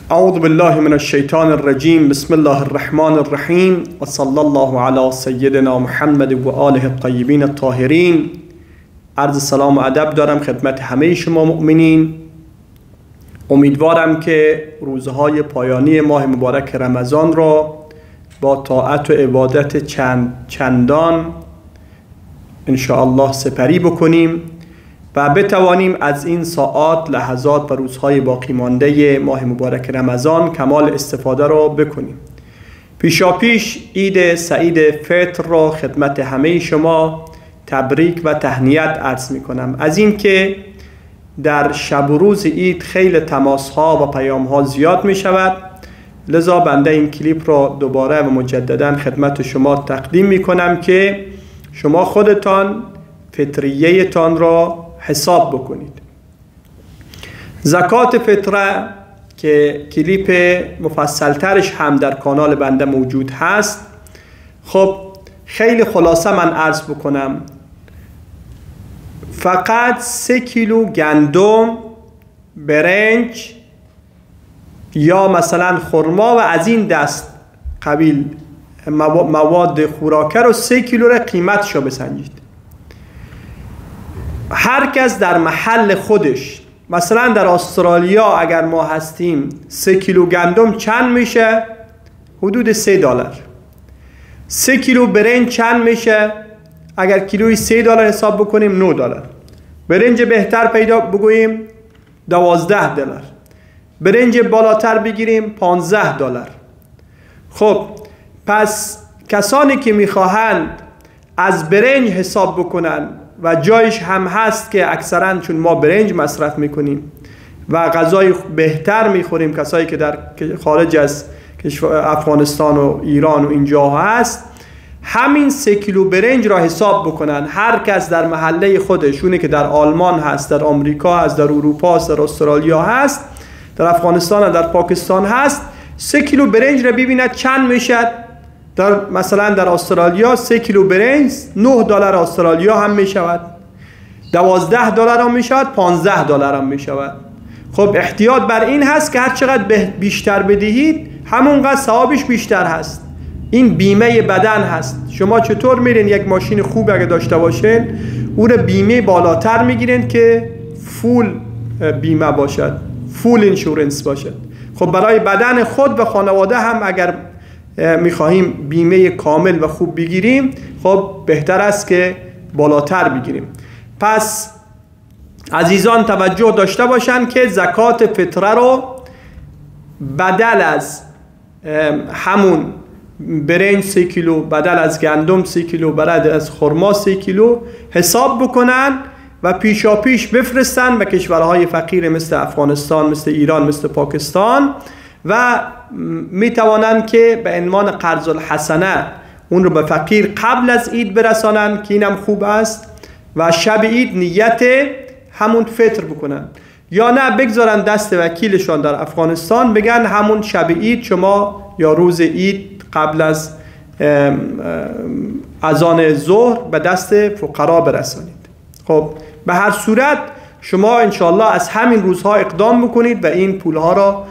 اعوذ بالله من الشیطان الرجیم. بسم الله الرحمن الرحیم و صلی الله علی سیدنا محمد و آله الطیبین الطاهرین. عرض سلام و ادب دارم خدمت همه شما مؤمنین. امیدوارم که روزهای پایانی ماه مبارک رمضان را با طاعت و عبادت چندان ان شاء الله سپری بکنیم و بتوانیم از این ساعات، لحظات و روزهای باقی مانده ماه مبارک رمضان کمال استفاده را بکنیم. پیشاپیش عید سعید فطر را خدمت همه شما تبریک و تهنیت عرض می کنم. از این که در شب و روز عید خیلی تماس ها و پیام ها زیاد می شود، لذا بنده این کلیپ را دوباره و مجددا خدمت شما تقدیم می کنم که شما خودتان فطریه تان را حساب بکنید. زکات فطره که کلیپ مفصل ترش هم در کانال بنده موجود هست، خب خیلی خلاصه من عرض بکنم. فقط 3 کیلو گندم، برنج یا مثلا خرما و از این دست قبیل مواد خوراکه رو 3 کیلو را قیمتش رو بسنجید. هر کس در محل خودش، مثلا در استرالیا اگر ما هستیم 3 کیلو گندم چند میشه؟ حدود $3. 3 کیلو برنج چند میشه؟ اگر کیلوی $3 حساب بکنیم $9. برنج بهتر پیدا بگوییم $12. برنج بالاتر بگیریم $15. خب پس کسانی که میخواهند از برنج حساب بکنن و جایش هم هست که اکثرا چون ما برنج مصرف میکنیم و غذای بهتر میخوریم، کسایی که در خارج از افغانستان و ایران و اینجا هست، همین 3 کیلو برنج را حساب بکنن. هر کس در محله خودش، اونی که در آلمان هست، در آمریکا هست، در اروپا هست، در استرالیا هست، در افغانستان و در پاکستان هست، 3 کیلو برنج را ببیند چند میشد. مثلا در استرالیا 3 کیلو برنج $9 استرالیا هم می شود، $12 هم می شود، $15 هم می شود. خب احتیاط بر این هست که هر چقدر بیشتر بدهید همونقدر ثوابش بیشتر هست. این بیمه بدن هست. شما چطور میرین یک ماشین خوب اگه داشته باشین، او رو بیمه بالاتر میگیرین که فول بیمه باشد، فول اینشورنس باشد. خب برای بدن خود و خانواده هم اگر میخواهیم بیمه کامل و خوب بگیریم، خب بهتر است که بالاتر بگیریم. پس عزیزان توجه داشته باشند که زکات فطره رو بدل از همون برنج 3 کیلو، بدل از گندم 3 کیلو، بدل از خرما 3 کیلو حساب بکنن و پیشا پیش بفرستن به کشورهای فقیر مثل افغانستان، مثل ایران، مثل پاکستان و می توانند که به عنوان قرض الحسنه اون رو به فقیر قبل از عید برسانند که اینم خوب است و شب عید نیت همون فطر بکنن، یا نه بگذارن دست وکیلشان در افغانستان بگن همون شب عید شما یا روز عید قبل از اذان ظهر به دست فقرا برسانید. خب به هر صورت شما انشاءالله از همین روزها اقدام بکنید و این پولها را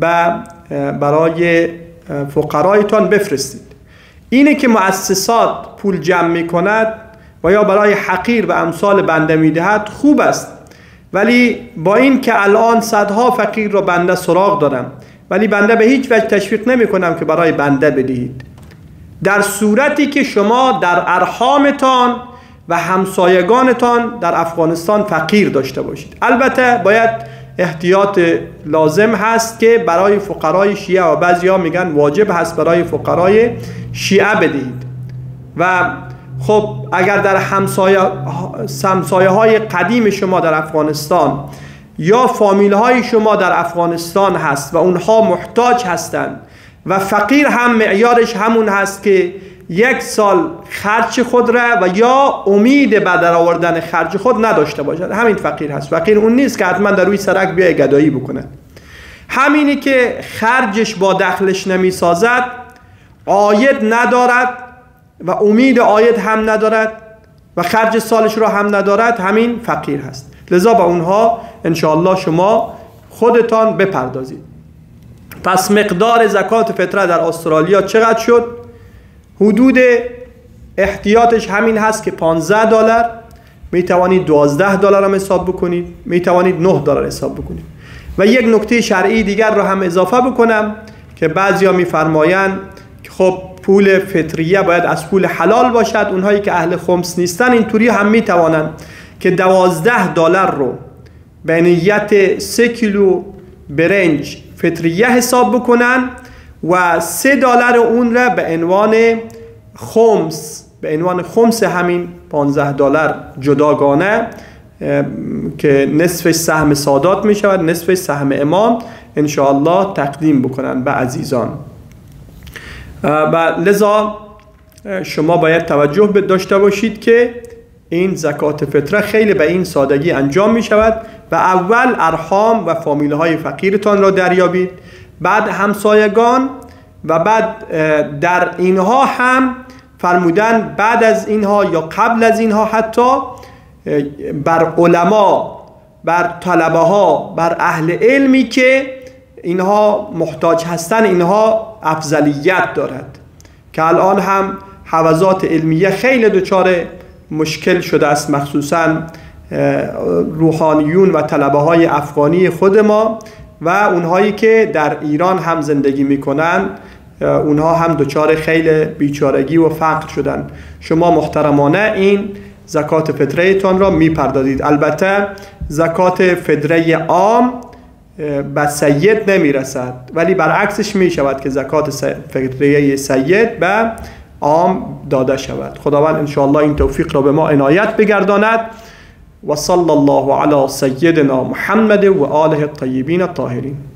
برای فقرایتان بفرستید. اینه که مؤسسات پول جمع می کند و یا برای حقیر و امثال بنده می دهد خوب است، ولی با این که الان صدها فقیر را بنده سراغ دارم، ولی بنده به هیچ وجه تشویق نمی کنم که برای بنده بدهید، در صورتی که شما در ارحامتان و همسایگانتان در افغانستان فقیر داشته باشید. البته باید احتیاط لازم هست که برای فقرای شیعه و بعضی ها میگن واجب هست برای فقرای شیعه بدهید. و خب اگر در همسایه های قدیم شما در افغانستان یا فامیل های شما در افغانستان هست و اونها محتاج هستند و فقیر هم معیارش همون هست که 1 سال خرج خود را و یا امید به در آوردن خرج خود نداشته باشد، همین فقیر هست. فقیر اون نیست که حتما در روی سرک بیای گدایی بکنه. همینی که خرجش با دخلش نمی سازد، عاید ندارد و امید عاید هم ندارد و خرج سالش را هم ندارد، همین فقیر هست. لذا با اونها انشاءالله شما خودتان بپردازید. پس مقدار زکات فطره در استرالیا چقدر شد؟ حدود احتیاطش همین هست که $15. می توانید $12 هم حساب بکنید، می توانید $9 حساب بکنید. و یک نکته شرعی دیگر رو هم اضافه بکنم که بعضیا میفرمایند که خب پول فطریه باید از پول حلال باشد. اونهایی که اهل خمس نیستن اینطوری هم می توانند که $12 رو به نیت 3 کیلو برنج فطریه حساب بکنن و $3 اون را به عنوان خمس همین $15 جداگانه که نصفش سهم سادات می شود، نصفش سهم امام، انشاءالله تقدیم بکنن به عزیزان. و لذا شما باید توجه داشته باشید که این زکات فطره خیلی به این سادگی انجام می شود و اول ارحام و فامیله های فقیرتان را دریابید، بعد همسایگان و بعد در اینها هم فرمودن بعد از اینها یا قبل از اینها حتی بر علما، بر طلبه ها، بر اهل علمی که اینها محتاج هستن اینها افضلیت دارد که الان هم حوزات علمیه خیلی دچار مشکل شده است، مخصوصا روحانیون و طلبه های افغانی خود ما و اونهایی که در ایران هم زندگی میکنن، اونها هم دچار خیلی بیچارگی و فقر شدن. شما محترمانه این زکات فطره تان را میپردازید. البته زکات فطره عام به سید نمیرسد، ولی برعکسش میشود که زکات فطره سید به عام داده شود. خداوند انشاءالله این توفیق را به ما عنایت بگرداند. و صلی الله علی سیدنا محمد و آله الطیبین الطاهرین.